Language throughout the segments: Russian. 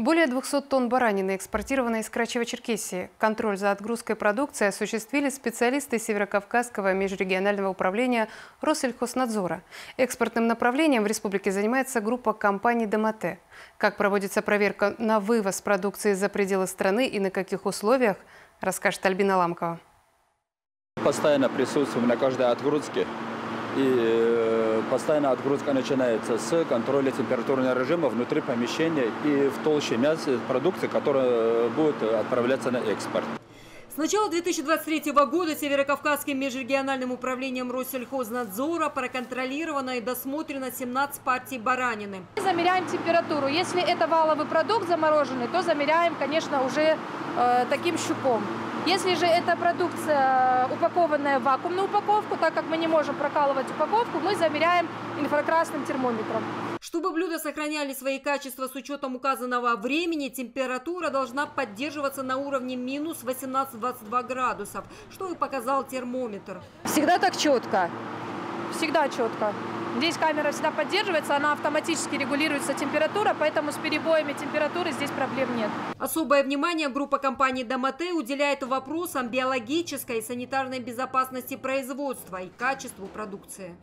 Более 200 тонн баранины экспортировано из Карачаево-Черкесии. Контроль за отгрузкой продукции осуществили специалисты Северокавказского межрегионального управления Россельхознадзора. Экспортным направлением в республике занимается группа компаний «Домате». Как проводится проверка на вывоз продукции за пределы страны и на каких условиях, расскажет Альбина Ламкова. Постоянно присутствуем на каждой отгрузке. И постоянно отгрузка начинается с контроля температурного режима внутри помещения и в толще мяса продукции, которая будет отправляться на экспорт. С начала 2023 года Северокавказским межрегиональным управлением Россельхознадзора проконтролировано и досмотрено 17 партий баранины. Замеряем температуру. Если это валовый продукт замороженный, то замеряем, конечно, уже таким щупом. Если же это продукция, упакованная в вакуумную упаковку, так как мы не можем прокалывать упаковку, мы замеряем инфракрасным термометром. Чтобы блюда сохраняли свои качества с учетом указанного времени, температура должна поддерживаться на уровне минус 18-22 градусов, что и показал термометр. Всегда так четко. Всегда четко. Здесь камера всегда поддерживается, она автоматически регулируется температура, поэтому с перебоями температуры здесь проблем нет. Особое внимание группа компаний «Домате» уделяет вопросам биологической и санитарной безопасности производства и качеству продукции.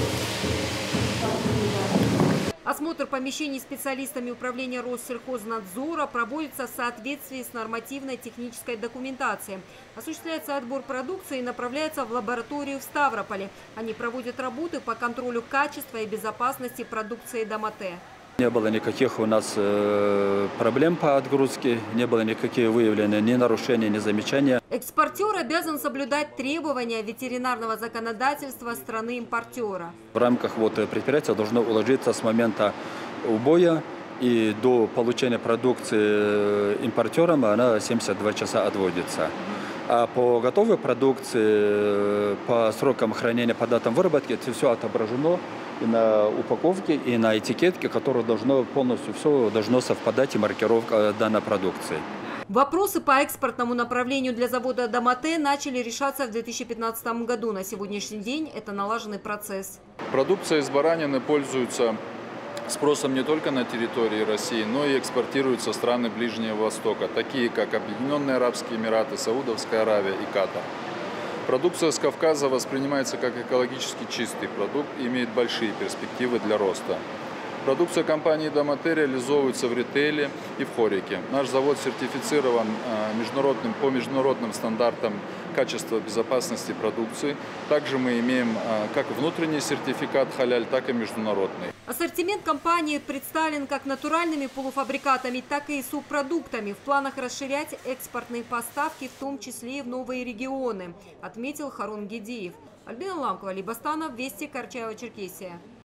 Осмотр помещений специалистами управления Россельхознадзора проводится в соответствии с нормативной технической документацией. Осуществляется отбор продукции и направляется в лабораторию в Ставрополе. Они проводят работы по контролю качества и безопасности продукции «Домате». Не было никаких у нас проблем по отгрузке, не было никаких выявленных ни нарушений, ни замечаний. Экспортер обязан соблюдать требования ветеринарного законодательства страны-импортера. В рамках предприятия должно уложиться с момента убоя и до получения продукции импортером она 72 часа отводится. А по готовой продукции, по срокам хранения, по датам выработки, это все отображено и на упаковке, и на этикетке, которое должно полностью все должно совпадать, и маркировка данной продукции. Вопросы по экспортному направлению для завода «Домате» начали решаться в 2015 году. На сегодняшний день это налаженный процесс. Продукция из баранины пользуется спросом не только на территории России, но и экспортируется в страны Ближнего Востока, такие как Объединенные Арабские Эмираты, Саудовская Аравия и Катар. Продукция с Кавказа воспринимается как экологически чистый продукт и имеет большие перспективы для роста. Продукция компании «Домате» реализовывается в ритейле и в хорике. Наш завод сертифицирован по международным стандартам качества безопасности продукции. Также мы имеем как внутренний сертификат халяль, так и международный. Ассортимент компании представлен как натуральными полуфабрикатами, так и субпродуктами. В планах расширять экспортные поставки, в том числе и в новые регионы, отметил Харун Гедиев. Альбина Ламкова, Либастанов, Вести, Карачаево-Черкесия.